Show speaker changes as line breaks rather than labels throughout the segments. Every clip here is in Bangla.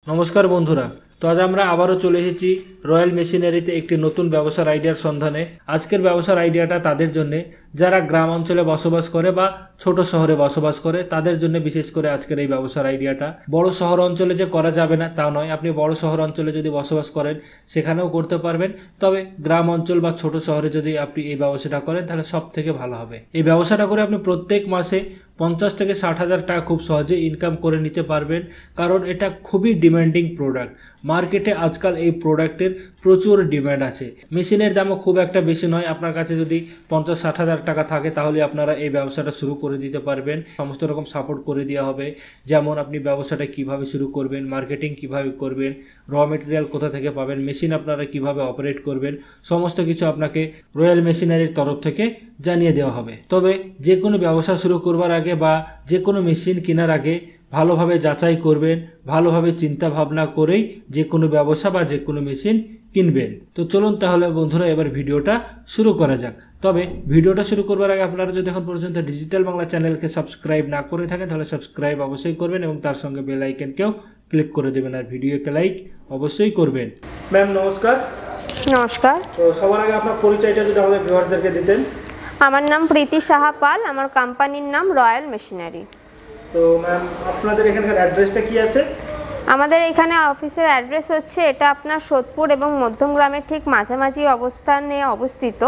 নমস্কার বন্ধুরা, তো আজ আমরা আবারও চলে এসেছি রয়্যাল মেশিনারিতে একটি নতুন ব্যবসার আইডিয়ার সন্ধানে। আজকের ব্যবসার আইডিয়াটা তাদের জন্য যারা গ্রাম অঞ্চলে বসবাস করে বা ছোট শহরে বসবাস করে, তাদের জন্য বিশেষ করে আজকের এই ব্যবসার আইডিয়াটা। বড় শহর অঞ্চলে যে করা যাবে না তা নয়, আপনি বড় শহর অঞ্চলে যদি বসবাস করেন সেখানেও করতে পারবেন, তবে গ্রাম অঞ্চল বা ছোট শহরে যদি আপনি এই ব্যবসাটা করেন তাহলে সব থেকে ভালো হবে। এই ব্যবসাটা করে আপনি প্রত্যেক মাসে 50 থেকে 60 হাজার টাকা খুব সহজে ইনকাম করে নিতে পারবেন, কারণ এটা খুবই ডিমান্ডিং প্রোডাক্ট। মার্কেটে আজকাল এই প্রোডাক্টের প্রচুর ডিমান্ড আছে। মেশিনের দামও খুব একটা বেশি নয়, আপনার কাছে যদি 50-60 হাজার টাকা থাকে তাহলে আপনারা এই ব্যবসাটা শুরু করে দিতে পারবেন। সমস্ত রকম সাপোর্ট করে দেওয়া হবে, যেমন আপনি ব্যবসাটা কিভাবে শুরু করবেন, মার্কেটিং কিভাবে করবেন, র মেটেরিয়াল কোথা থেকে পাবেন, মেশিন আপনারা কিভাবে অপারেট করবেন, সমস্ত কিছু আপনাকে রয়্যাল মেশিনারির তরফ থেকে জানিয়ে দেওয়া হবে। তবে যে কোনো ব্যবসা শুরু করবার আগে বা যে কোনো মেশিন কেনার আগে ভালোভাবে যাচাই করবেন, ভালোভাবে চিন্তা ভাবনা করেই যে কোনো ব্যবসা বা যে কোনো মেশিন কিনবেন। তো চলুন তাহলে বন্ধুরা এবার ভিডিওটা শুরু করা যাক। তবে ভিডিওটা শুরু করবার আগে আপনারা যদি এখন পর্যন্ত ডিজিটাল বাংলা চ্যানেলকে সাবস্ক্রাইব না করে থাকেন তাহলে সাবস্ক্রাইব অবশ্যই করবেন এবং তার সঙ্গে বেল আইকনকেও ক্লিক করে দেবেন, আর ভিডিওকে লাইক অবশ্যই করবেন। ম্যাম নমস্কার।
নমস্কার।
তো সবার আগে আপনার পরিচয়টা যদি আমাদের ভিউয়ারদেরকে দিতেন।
আমার নাম প্রীতি সাহা পাল, আমার কোম্পানির নাম রয়্যাল মেশিনারি।
তো ম্যাম আপনাদের এখানকার অ্যাড্রেসটা কি আছে?
আমাদের এখানে অফিসের অ্যাড্রেস হচ্ছে, এটা আপনার সোদপুর এবং মধ্যমগ্রামের ঠিক মাঝামাঝি অবস্থানে অবস্থিত।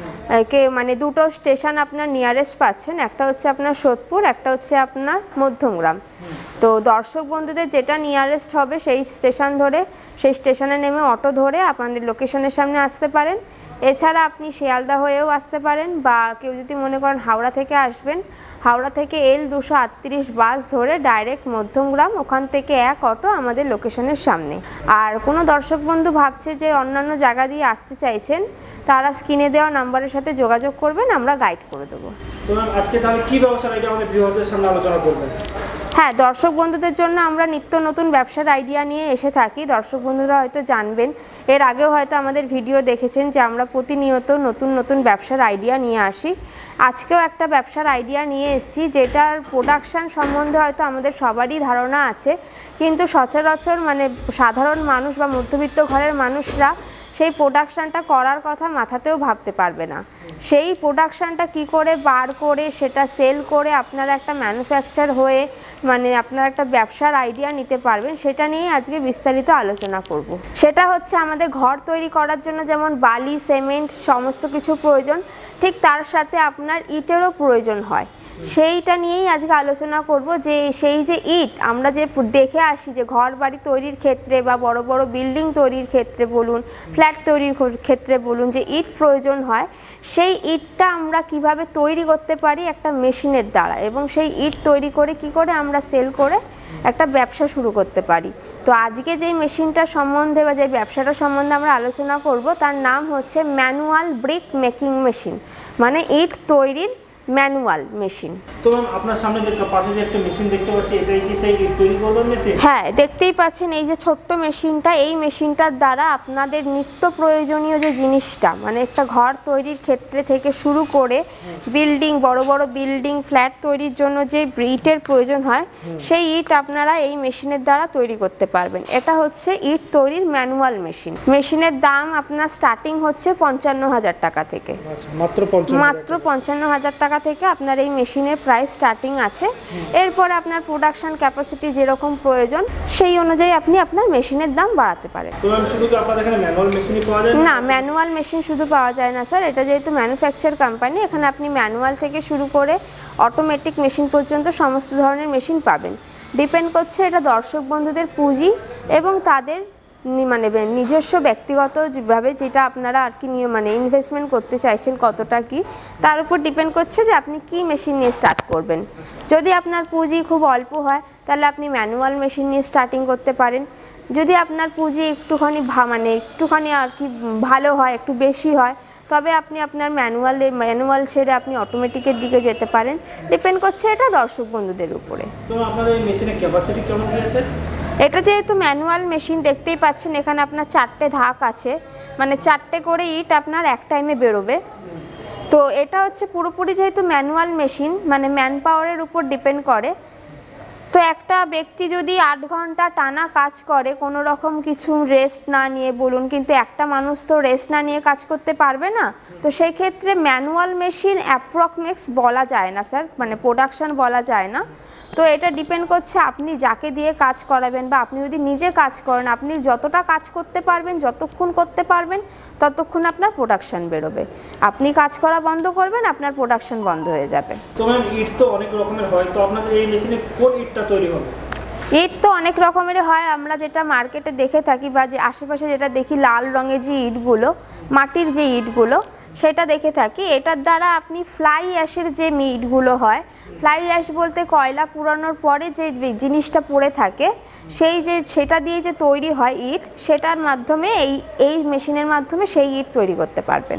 মানে দুটো স্টেশন আপনার নিয়ারেস্ট পাচ্ছেন, একটা হচ্ছে আপনার সোদপুর, একটা হচ্ছে আপনার মধ্যমগ্রাম। তো দর্শক বন্ধুদের যেটা নিয়ারেস্ট হবে সেই স্টেশন ধরে, সেই স্টেশনে নেমে অটো ধরে আপনাদের লোকেশনের সামনে আসতে পারেন। এছাড়া আপনি শিয়ালদা হয়েও আসতে পারেন, বা কেউ যদি মনে করেন হাওড়া থেকে আসবেন, হাওড়া থেকে L238 বাস ধরে ডাইরেক্ট মধ্যমগ্রাম, ওখান থেকে এক অটো আমাদের লোকেশনের সামনে। আর কোনো দর্শক বন্ধু ভাবছে যে অন্যান্য জায়গা দিয়ে আসতে চাইছেন, তারা স্ক্রিনে দেওয়া নাম্বারের সাথে যোগাযোগ করবেন, আমরা গাইড করে দেবো।
তো আজকে তাহলে কি ব্যবসার আইডিয়া আমাদের ভিউয়ারদের সামনে আলোচনা করবেন?
হ্যাঁ, দর্শক বন্ধুদের জন্য আমরা নিত্য নতুন ব্যবসার আইডিয়া নিয়ে এসে থাকি। দর্শক বন্ধুরা হয়তো জানবেন, এর আগেও হয়তো আমাদের ভিডিও দেখেছেন যে আমরা প্রতিনিয়ত নতুন নতুন ব্যবসার আইডিয়া নিয়ে আসি। আজকেও একটা ব্যবসার আইডিয়া নিয়ে এসেছি, যেটার প্রোডাকশান সম্বন্ধে হয়তো আমাদের সবারই ধারণা আছে, কিন্তু সচরাচর মানে সাধারণ মানুষ বা মধ্যবিত্ত ঘরের মানুষরা সেই প্রোডাকশানটা করার কথা মাথাতেও ভাবতে পারবে না। সেই প্রোডাকশানটা কি করে বার করে সেটা সেল করে আপনারা একটা ম্যানুফ্যাকচার হয়ে মানে আপনারা একটা ব্যবসার আইডিয়া নিতে পারবেন, সেটা নিয়েই আজকে বিস্তারিত আলোচনা করব। সেটা হচ্ছে আমাদের ঘর তৈরি করার জন্য যেমন বালি, সিমেন্ট সমস্ত কিছু প্রয়োজন, ঠিক তার সাথে আপনার ইটেরও প্রয়োজন হয়। সেইটা নিয়েই আজকে আলোচনা করব, যে সেই যে ইট আমরা যে দেখে আসি যে ঘর বাড়ি তৈরির ক্ষেত্রে বা বড় বড় বিল্ডিং তৈরির ক্ষেত্রে বলুন, ফ্ল্যাট তৈরির ক্ষেত্রে বলুন, যে ইট প্রয়োজন হয়, সেই ইটটা আমরা কিভাবে তৈরি করতে পারি একটা মেশিনের দ্বারা, এবং সেই ইট তৈরি করে কি করে আমরা সেল করে একটা ব্যবসা শুরু করতে পারি। তো আজকে যেই মেশিনটা সম্বন্ধে বা যে ব্যবসাটা সম্বন্ধে আমরা আলোচনা করব, তার নাম হচ্ছে ম্যানুয়াল ব্রিক মেকিং মেশিন, মানে ইট তৈরির ম্যানুয়াল মেশিন।
তো আপনার সামনে যে পাশে যে একটা মেশিন দেখতে পাচ্ছি, এটাই কি সেই ইট তৈরি করবার মেশিন?
হ্যাঁ, দেখতেই পাচ্ছেন এই যে ছোট্ট মেশিনটা, এই মেশিনটার দ্বারা আপনাদের নিত্য প্রয়োজনীয় যে জিনিসটা মানে একটা ঘর তৈরির ক্ষেত্রে থেকে শুরু করে বিল্ডিং, বড় বড় বিল্ডিং, ফ্ল্যাট তৈরির জন্য যে ইটের প্রয়োজন হয়, সেই ইট আপনারা এই মেশিনের দ্বারা তৈরি করতে পারবেন। এটা হচ্ছে ইট তৈরির ম্যানুয়াল মেশিন। মেশিনের দাম আপনার স্টার্টিং হচ্ছে 55,000 টাকা থেকে। মাত্র 55,000 টাকা থেকে আপনার এই মেশিনের প্রাইস স্টার্টিং আছে। এরপরে আপনার প্রোডাকশন ক্যাপাসিটি যেরকম প্রয়োজন সেই অনুযায়ী আপনি আপনার মেশিনের দাম বাড়াতে পারেন। না, ম্যানুয়াল মেশিন শুধু পাওয়া যায় না স্যার, এটা যেহেতু ম্যানুফ্যাকচার কোম্পানি, এখানে আপনি ম্যানুয়াল থেকে শুরু করে অটোমেটিক মেশিন পর্যন্ত সমস্ত ধরনের মেশিন পাবেন। ডিপেন্ড করছে এটা দর্শক বন্ধুদের পুঁজি এবং তাদের মানে নিজস্ব ব্যক্তিগতভাবে যেটা আপনারা আর কি মানে ইনভেস্টমেন্ট করতে চাইছেন কতটা কি, তার উপর ডিপেন্ড করছে যে আপনি কি মেশিন নিয়ে স্টার্ট করবেন। যদি আপনার পুঁজি খুব অল্প হয় তাহলে আপনি ম্যানুয়াল মেশিন নিয়ে স্টার্টিং করতে পারেন। যদি আপনার পুঁজি একটুখানি আর কি ভালো হয়, একটু বেশি হয়, তবে আপনি আপনার ম্যানুয়াল ছেড়ে আপনি অটোমেটিকের দিকে যেতে পারেন। ডিপেন্ড করছে এটা দর্শক বন্ধুদের উপরে।
তো আপনাদের এই মেশিনের ক্যাপাসিটি কেমন আছে?
এটা যেহেতু ম্যানুয়াল মেশিন, দেখতেই পাচ্ছেন এখানে আপনার 4টে ধাক আছে, মানে 4টে করে ইট আপনার এক টাইমে বেরোবে। তো এটা হচ্ছে পুরোপুরি যেহেতু ম্যানুয়াল মেশিন, মানে ম্যান পাওয়ারের উপর ডিপেন্ড করে, তো একটা ব্যক্তি যদি 8 ঘন্টা টানা কাজ করে কোনো রকম কিছু রেস্ট না নিয়ে বলুন, কিন্তু একটা মানুষ তো রেস্ট না নিয়ে কাজ করতে পারবে না। তো সেই ক্ষেত্রে ম্যানুয়াল মেশিন অ্যাপ্রক্সিমেটস বলা যায় না স্যার, মানে প্রোডাকশন বলা যায় না। তো এটা ডিপেন্ড করছে আপনি যাকে দিয়ে কাজ করাবেন, বা আপনি যদি নিজে কাজ করেন, আপনি যতটা কাজ করতে পারবেন, যতক্ষণ করতে পারবেন ততক্ষণ আপনার প্রোডাকশন বেরোবে। আপনি কাজ করা বন্ধ করবেন, আপনার প্রোডাকশন বন্ধ হয়ে যাবে।
তো ম্যাম ইট তো অনেক রকমের হয়, তো আপনাদের এই মেশিনে কোন ইটটা তৈরি হবে?
ইট তো অনেক রকমের হয়, আমরা যেটা মার্কেটে দেখে থাকি বা যে আশেপাশে যেটা দেখি লাল রঙের যে ইটগুলো, মাটির যে ইটগুলো সেটা দেখে থাকি। এটার দ্বারা আপনি ফ্লাই অ্যাশের যে ইটগুলো হয়, ফ্লাই অ্যাশ বলতে কয়লা পুরানোর পরে যে জিনিসটা পড়ে থাকে সেটা দিয়ে যে তৈরি হয় ইট, সেটার মাধ্যমে এই মেশিনের মাধ্যমে সেই ইট তৈরি করতে পারবেন।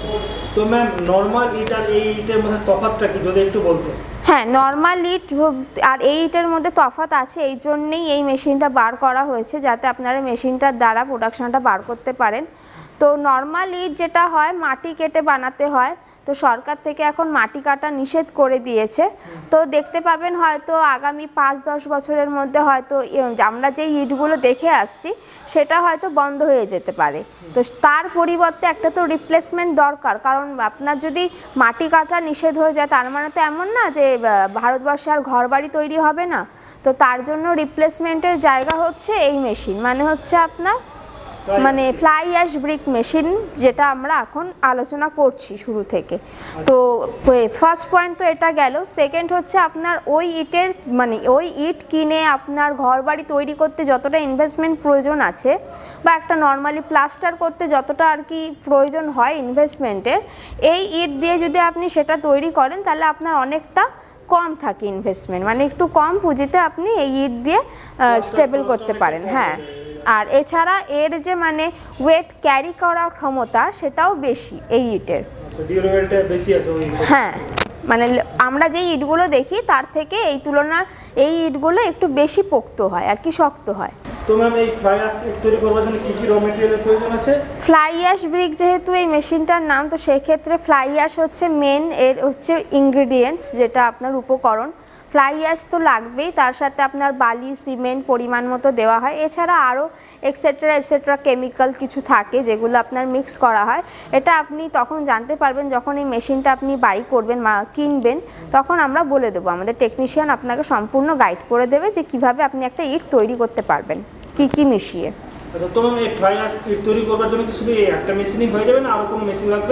তো ম্যাম নর্মাল ইট আর এই ইটের মধ্যে তফাৎটা কি যদি একটু বলতো?
হ্যাঁ, নর্মাল ইট আর এই ইটের মধ্যে তফাৎ আছে, এই জন্যেই এই মেশিনটা বার করা হয়েছে, যাতে আপনারা মেশিনটার দ্বারা প্রোডাকশনটা বার করতে পারেন। তো নর্মাল ইট যেটা হয় মাটি কেটে বানাতে হয়, তো সরকার থেকে এখন মাটি কাটা নিষেধ করে দিয়েছে। তো দেখতে পাবেন হয়তো আগামী 5-10 বছরের মধ্যে হয়তো আমরা যে ইটগুলো দেখে আসছি সেটা হয়তো বন্ধ হয়ে যেতে পারে। তো তার পরিবর্তে একটা তো রিপ্লেসমেন্ট দরকার, কারণ আপনার যদি মাটি কাটা নিষেধ হয়ে যায় তার মানে তো এমন না যে ভারতবর্ষে আর ঘরবাড়ি তৈরি হবে না। তো তার জন্য রিপ্লেসমেন্টের জায়গা হচ্ছে এই মেশিন, মানে হচ্ছে আপনার মানে ফ্লাই অ্যাশ ব্রিক মেশিন, যেটা আমরা এখন আলোচনা করছি শুরু থেকে। তো ফার্স্ট পয়েন্ট তো এটা গেল। সেকেন্ড হচ্ছে আপনার ওই ইটের মানে ওই ইট কিনে আপনার ঘরবাড়ি তৈরি করতে যতটা ইনভেস্টমেন্ট প্রয়োজন আছে, বা একটা নর্মালি প্লাস্টার করতে যতটা আর কি প্রয়োজন হয় ইনভেস্টমেন্টের, এই ইট দিয়ে যদি আপনি সেটা তৈরি করেন তাহলে আপনার অনেকটা কম থাকে ইনভেস্টমেন্ট, মানে একটু কম পুঁজিতে আপনি এই ইট দিয়ে স্টেবল করতে পারেন। হ্যাঁ, আর এছাড়া এর যে মানে ওয়েট ক্যারি করার ক্ষমতা সেটাও বেশি এই ইটের। হ্যাঁ, মানে আমরা যে ইটগুলো দেখি তার থেকে এই তুলনায় এই ইটগুলো একটু বেশি পোক্ত হয় আর কি, শক্ত হয়।
তো ম্যাম এই ফ্লাই অ্যাশ তৈরি করবার জন্য কি কি র ম্যাটেরিয়ালের প্রয়োজন আছে?
ফ্লাই অ্যাশ ব্রিক যেহেতু এই মেশিনটার নাম, তো সেই ক্ষেত্রে ফ্লাই অ্যাশ হচ্ছে মেন, এর হচ্ছে ইনগ্রেডিয়েন্টস, যেটা আপনার উপকরণ। ফ্লাই অ্যাশ তো লাগবেই, তার সাথে আপনার বালি সিমেন্ট পরিমাণ মতো দেওয়া হয়। এছাড়া আরও এক্সেট্রা কেমিক্যাল কিছু থাকে যেগুলো আপনার মিক্স করা হয়। এটা আপনি তখন জানতে পারবেন যখন এই মেশিনটা আপনি বাই করবেন বা কিনবেন, তখন আমরা বলে দেবো, আমাদের টেকনিশিয়ান আপনাকে সম্পূর্ণ গাইড করে দেবে যে কিভাবে আপনি একটা ইট তৈরি করতে পারবেন কি কি মিশিয়ে।
তো ম্যাম এই ফ্লাই অ্যাশ ইট তৈরি করবার জন্য কি শুধু একটা মেশিনই হয়ে যাবে না আরও কোনো মেশিন লাগবে?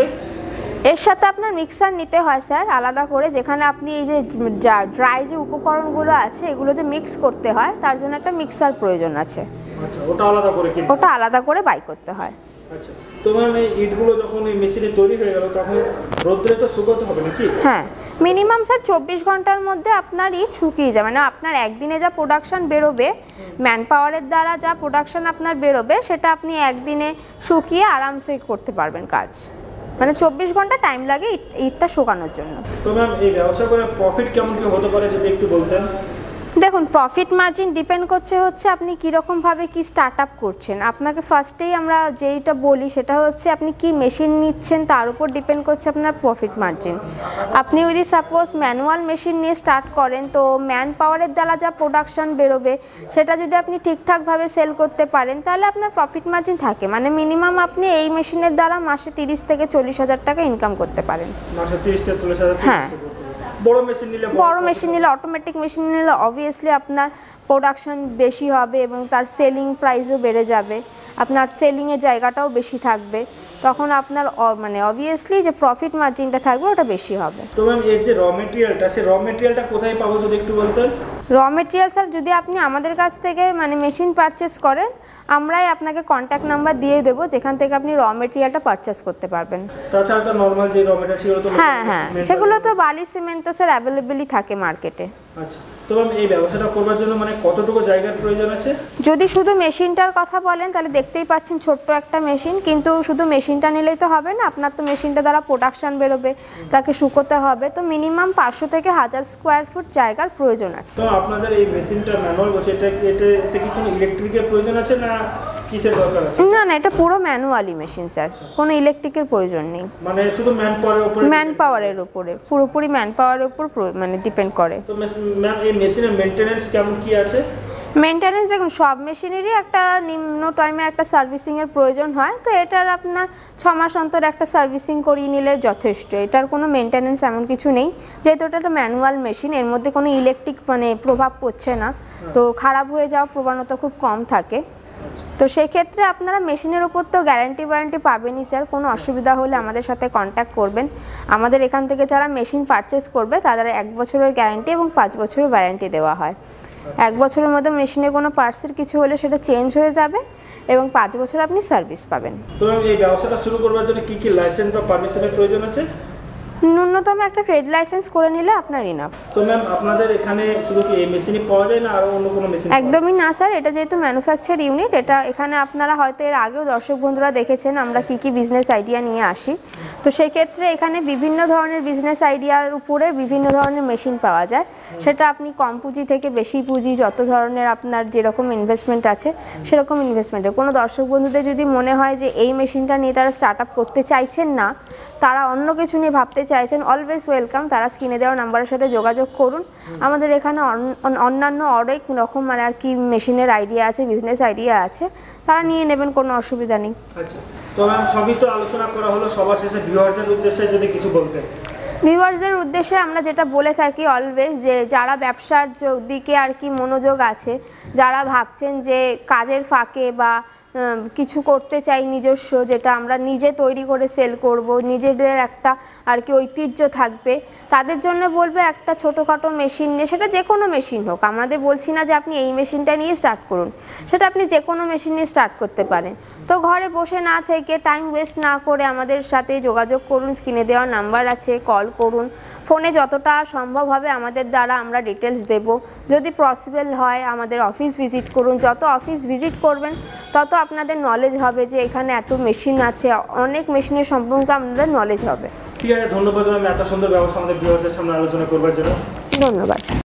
এর সাথে আপনার মিক্সার নিতে হয় স্যার আলাদা করে, যেখানে আপনি এই যে ড্রাই যে উপকরণগুলো আছে এগুলো যে মিক্স করতে হয় তার জন্য একটা মিক্সার প্রয়োজন আছে।
আচ্ছা, ওটা আলাদা করে
বাই করতে হয়।
আচ্ছা, তো ম্যাম এই ইটগুলো যখন এই মেশিনে তৈরি হয়ে গেল তখন রোদ্রে তো শুকাতে হবে নাকি?
হ্যাঁ, মিনিমাম স্যার 24 ঘন্টার মধ্যে আপনার ইট শুকিয়ে যাবে, মানে আপনার একদিনে যা প্রোডাকশন বেরোবে, ম্যান পাওয়ারের দ্বারা যা প্রোডাকশন আপনার বেরোবে সেটা আপনি একদিনে শুকিয়ে আরামসে করতে পারবেন কাজ। মানে 24 ঘন্টা টাইম লাগে ইটটা শুকানোর জন্য।
তো ম্যাম এই ব্যবসা করে প্রফিট কেমন কি হতে পারে যদি একটু বলতেন?
দেখুন, প্রফিট মার্জিন ডিপেন্ড হচ্ছে আপনি কীরকমভাবে কি স্টার্ট আপ করছেন। আপনাকে ফার্স্টেই আমরা যেইটা বলি সেটা হচ্ছে আপনি কি মেশিন নিচ্ছেন তার উপর ডিপেন্ড করছে আপনার প্রফিট মার্জিন। আপনি যদি সাপোজ ম্যানুয়াল মেশিন নিয়ে স্টার্ট করেন, তো ম্যান পাওয়ারের দ্বারা যা প্রোডাকশন বেরোবে সেটা যদি আপনি ঠিকঠাকভাবে সেল করতে পারেন তাহলে আপনার প্রফিট মার্জিন থাকে, মানে মিনিমাম আপনি এই মেশিনের দ্বারা মাসে 30 থেকে 40 হাজার টাকা ইনকাম করতে পারেন।
মাসে 30 থেকে 40 হাজার? হ্যাঁ। বড় মেশিন নিলে অটোমেটিক মেশিন নিলে অবভিয়াসলি আপনার প্রোডাকশন বেশি হবে এবং তার সেলিং প্রাইসও বেড়ে যাবে, আপনার সেলিংয়ের জায়গাটাও বেশি থাকবে, তখন আপনার মানে অবভিয়াসলি যে প্রফিট মার্জিনটা থাকবে ওটা বেশি হবে। তো ম্যাম এর যে র মেটেরিয়ালটা, সেই র মেটেরিয়ালটা কোথায় পাবো যদি একটু বলতেন?
র মেটেরিয়াল স্যার যদি আপনি আমাদের কাছ থেকে মানে মেশিন পারচেস করেন, আমরাই আপনাকে কন্ট্যাক্ট নাম্বার দিয়ে দেবো যেখান থেকে আপনি র মেটেরিয়ালটা পারচেস করতে পারবেন।
তাছাড়া তো নর্মাল যে র মেটেরিয়াল সেগুলো তো?
হ্যাঁ, সেগুলো তো বালি সিমেন্ট তো স্যার অ্যাভেলেবেলই থাকে মার্কেটে।
আচ্ছা, তো ম্যাম এই ব্যবসাটা করবার জন্য মানে কতটুকু জায়গার প্রয়োজন আছে?
যদি শুধু মেশিনটার কথা বলেন তাহলে দেখতেই পাচ্ছেন ছোট্ট একটা মেশিন, কিন্তু শুধু মেশিনটা নিলেই তো হবে না, আপনার তো মেশিনটা দ্বারা প্রোডাকশন বেরোবে, তাকে শুকোতে হবে, তো মিনিমাম 500 থেকে 1000 স্কোয়ার ফুট জায়গার প্রয়োজন আছে।
তো আপনাদের এই মেশিনটা ম্যানুয়াল বলছে, এতে কি কোনো ইলেকট্রিকের প্রয়োজন আছে না কিসের দরকার আছে?
না না, এটা পুরো ম্যানুয়ালি মেশিন স্যার, কোনো ইলেকট্রিকের প্রয়োজন নেই।
মানে শুধু ম্যান পাওয়ারের উপরে?
ম্যান পাওয়ারের উপরে, পুরোপুরি ম্যান পাওয়ারের উপর মানে ডিপেন্ড করে।
তো ম্যাম এই মেশিনের মেইনটেনেন্স কেমন কি আছে?
মেনটেনেন্স দেখুন, সব মেশিনেরই একটা নিম্ন টাইমে একটা সার্ভিসিংয়ের প্রয়োজন হয়, তো এটার আপনার 6 মাস অন্তর একটা সার্ভিসিং করিয়ে নিলে যথেষ্ট। এটার কোনো মেনটেনেন্স এমন কিছু নেই, যেহেতু এটা একটা ম্যানুয়াল মেশিন, এর মধ্যে কোনো ইলেকট্রিক মানে প্রভাব পড়ছে না, তো খারাপ হয়ে যাওয়ার প্রবণতা খুব কম থাকে। তো সেক্ষেত্রে আপনারা মেশিনের ওপর তো ওয়ারেন্টি পাবেনই স্যার। কোনো অসুবিধা হলে আমাদের সাথে কন্ট্যাক্ট করবেন। আমাদের এখান থেকে যারা মেশিন পারচেস করবে তাদের 1 বছরের গ্যারান্টি এবং 5 বছরের ওয়ারেন্টি দেওয়া হয়। 1 বছরের মধ্যে মেশিনে কোনো পার্টসের কিছু হলে সেটা চেঞ্জ হয়ে যাবে এবং 5 বছর আপনি সার্ভিস পাবেন।
তো এই ব্যবসাটা শুরু করবার জন্য কি কি লাইসেন্স বা পারমিশনের প্রয়োজন আছে?
ন্যূনতম একটা ট্রেড লাইসেন্স করে নিলে আপনার ইনাফ।
তো ম্যাম আপনাদের এখানে শুধু কি এই মেশিনই পাওয়া যায় না আর অন্য কোনো মেশিন?
একদমই না স্যার, এটা যেহেতু ম্যানুফ্যাকচার ইউনিট, এটা এখানে আপনারা হয়তো এর আগেও দর্শক বন্ধুরা দেখেছেন আমরা কি কি বিজনেস আইডিয়া নিয়ে আসি। তো সেই ক্ষেত্রে এখানে বিভিন্ন ধরনের বিজনেস আইডিয়ার উপরে বিভিন্ন ধরনের মেশিন পাওয়া যায়। সেটা আপনি কম পুঁজি থেকে বেশি পুঁজি, যত ধরনের আপনার যেরকম ইনভেস্টমেন্ট আছে সেরকম ইনভেস্টমেন্টে। কোনো দর্শক বন্ধুদের যদি মনে হয় যে এই মেশিনটা নিয়ে তারা স্টার্ট আপ করতে চাইছেন না, তারা অন্য কিছু নিয়ে ভাবতে চাইছেন, অলওয়েজ ওয়েলকাম, তারা স্ক্রিনে দেওয়া নাম্বারের সাথে যোগাযোগ করুন। আমাদের এখানে অন্যান্য অনেক রকম মানে আর কি মেশিনের আইডিয়া আছে, বিজনেস আইডিয়া আছে, তারা নিয়ে নেবেন, কোনো অসুবিধা নেই।
আচ্ছা, তো ম্যাম সবই তো আলোচনা করা হলো, সবার শেষে ভিউয়ারদের উদ্দেশ্যে যদি কিছু বলতেন।
ভিউয়ার্সদের উদ্দেশ্যে আমরা যেটা বলে থাকি অলওয়েজ, যে যারা ব্যবসার দিকে আর কি মনোযোগ আছে, যারা ভাবছেন যে কাজের ফাঁকে বা কিছু করতে চাই নিজস্ব, যেটা আমরা নিজে তৈরি করে সেল করব, নিজেদের একটা আর কি ঐতিহ্য থাকবে, তাদের জন্য বলবে একটা ছোটোখাটো মেশিন নিয়ে, সেটা যে কোনো মেশিন হোক, আমাদের বলছি না যে আপনি এই মেশিনটা নিয়ে স্টার্ট করুন, সেটা আপনি যে কোনো মেশিন নিয়ে স্টার্ট করতে পারেন। তো ঘরে বসে না থেকে, টাইম ওয়েস্ট না করে আমাদের সাথে যোগাযোগ করুন, স্ক্রিনে দেওয়া নাম্বার আছে, কল করুন, ফোনে যতটা সম্ভব হবে আমাদের দ্বারা আমরা ডিটেলস দেব। যদি পসিবল হয় আমাদের অফিস ভিজিট করুন, যত অফিস ভিজিট করবেন তত আপনাদের নলেজ হবে যে এখানে এত মেশিন আছে, অনেক মেশিনের সম্পর্কে আপনাদের নলেজ হবে।
ঠিক আছে, ধন্যবাদ ম্যাম এত সুন্দর ব্যবস্থা আমাদের ভিউয়ারদের সামনে আলোচনা করবার জন্য।
ধন্যবাদ।